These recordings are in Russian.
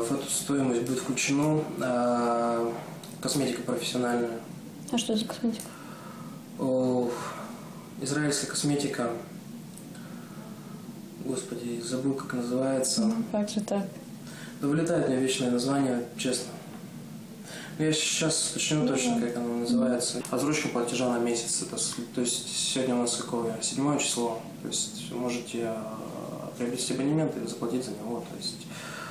В эту стоимость будет включена косметика профессиональная. А что за косметика? Израильская косметика. Господи, забыл, как называется. Как же так? Да вылетает мне вечное название, честно. Но я сейчас уточню точно, как оно называется. Отсрочка платежа на месяц. То есть сегодня у нас какое? 7 число. То есть можете приобрести абонемент и заплатить за него. То есть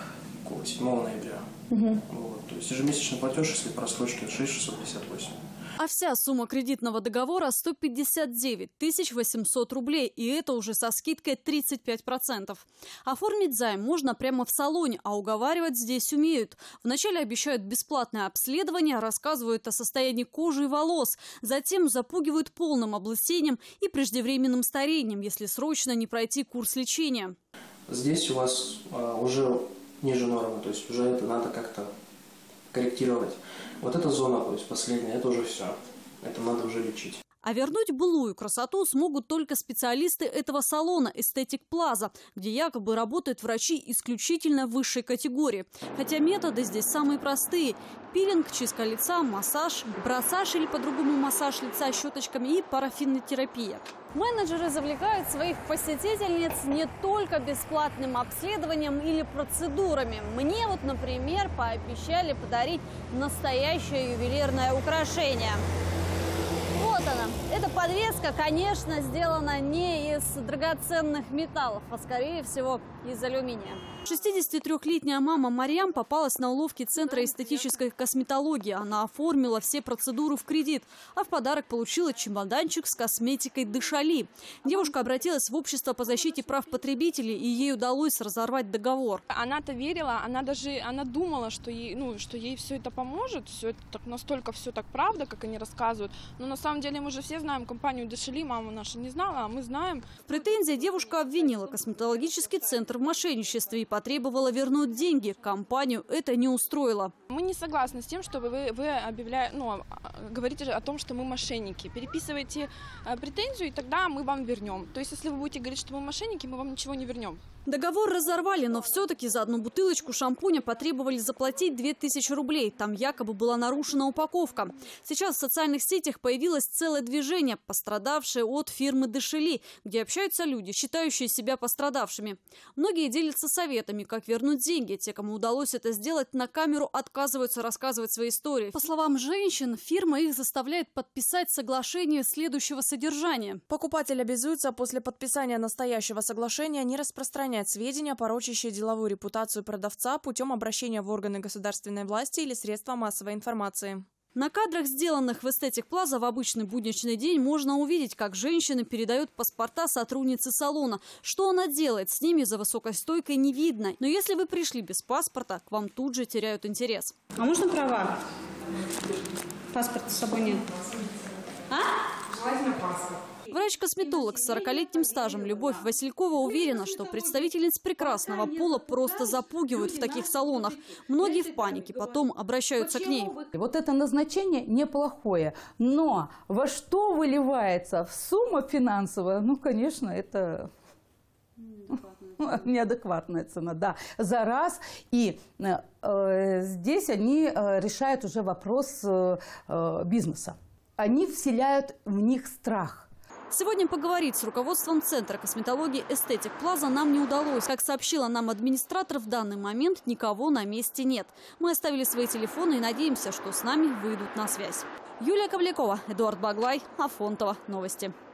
7 ноября. Вот. То есть ежемесячный платеж, если по рассрочке, 6658. А вся сумма кредитного договора 159 800 рублей, и это уже со скидкой 35%. Оформить займ можно прямо в салоне, а уговаривать здесь умеют. Вначале обещают бесплатное обследование, рассказывают о состоянии кожи и волос, затем запугивают полным облысением и преждевременным старением, если срочно не пройти курс лечения. Здесь у вас уже ниже нормы, то есть уже это надо как-то корректировать. Вот эта зона, то есть последняя, это уже все. Это надо уже лечить. А вернуть былую красоту смогут только специалисты этого салона «Эстетик Плаза», где якобы работают врачи исключительно высшей категории. Хотя методы здесь самые простые. Пилинг, чистка лица, массаж, брассаж или по-другому массаж лица щеточками и парафинотерапия. Менеджеры завлекают своих посетительниц не только бесплатным обследованием или процедурами. Мне вот, например, пообещали подарить настоящее ювелирное украшение. Вот она. Эта подвеска, конечно, сделана не из драгоценных металлов, а скорее всего из алюминия. 63-летняя мама Марьям попалась на уловки Центра эстетической косметологии. Она оформила все процедуры в кредит, а в подарок получила чемоданчик с косметикой Дешали. Девушка обратилась в общество по защите прав потребителей, и ей удалось разорвать договор. Она-то верила, она думала, что ей все это поможет, все это так, настолько все так правда, как они рассказывают. Но на самом деле мы же все знаем компанию Дешали, мама наша не знала, а мы знаем. В претензии девушка обвинила косметологический центр в мошенничестве и потребовала вернуть деньги. Компанию это не устроило. Мы не согласны с тем, что вы говорите о том, что мы мошенники. Переписывайте претензию, и тогда мы вам вернем. То есть, если вы будете говорить, что мы мошенники, мы вам ничего не вернем. Договор разорвали, но все-таки за одну бутылочку шампуня потребовали заплатить 2000 рублей. Там якобы была нарушена упаковка. Сейчас в социальных сетях появилось целое движение, пострадавшее от фирмы Дешали, где общаются люди, считающие себя пострадавшими. Многие делятся советами, как вернуть деньги. Те, кому удалось это сделать, на камеру отказываются рассказывать свои истории. По словам женщин, фирма их заставляет подписать соглашение следующего содержания. Покупатель обязуется после подписания настоящего соглашения не распространять сведения, порочащие деловую репутацию продавца, путем обращения в органы государственной власти или средства массовой информации. На кадрах, сделанных в Эстетик Плаза в обычный будничный день, можно увидеть, как женщина передает паспорта сотруднице салона. Что она делает с ними за высокой стойкой, не видно. Но если вы пришли без паспорта, к вам тут же теряют интерес. А можно права? Паспорта с собой нет. Желательно паспорт. Врач-косметолог с 40-летним стажем Любовь Василькова уверена, что представительниц прекрасного пола просто запугивают в таких салонах. Многие в панике, потом обращаются к ней. Вот это назначение неплохое, но во что выливается в сумма финансовая, ну, конечно, это неадекватная цена, да, за раз. И здесь они решают уже вопрос бизнеса. Они вселяют в них страх. Сегодня поговорить с руководством Центра косметологии «Эстетик Плаза» нам не удалось. Как сообщила нам администратор, в данный момент никого на месте нет. Мы оставили свои телефоны и надеемся, что с нами выйдут на связь. Юлия Ковлякова, Эдуард Баглай, Афонтово. Новости.